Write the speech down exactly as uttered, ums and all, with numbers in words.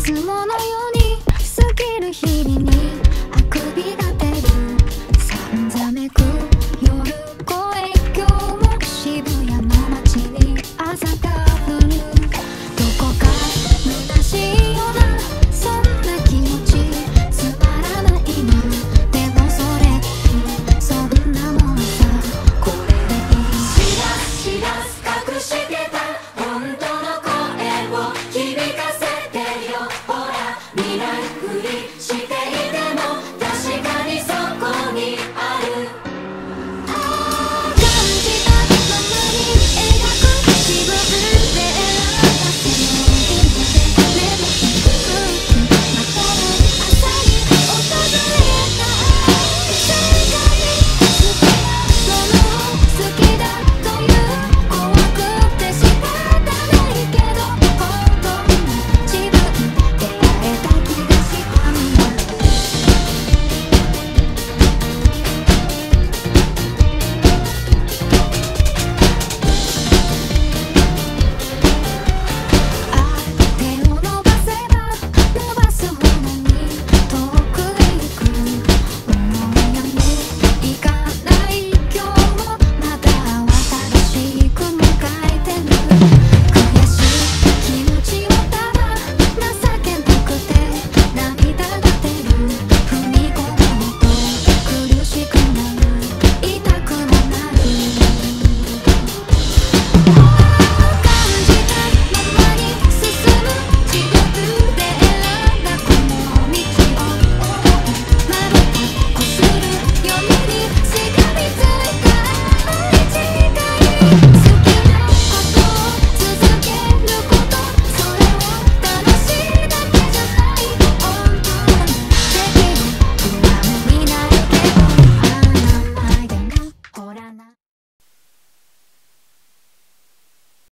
つものように過ぎる日々にあくびが出るさんざめく夜声今日も渋谷の街に朝が降るどこか虚しいようなそんな気持ちつまらないなでもそれってそんなもんさこれでいいしらしら隠してた本当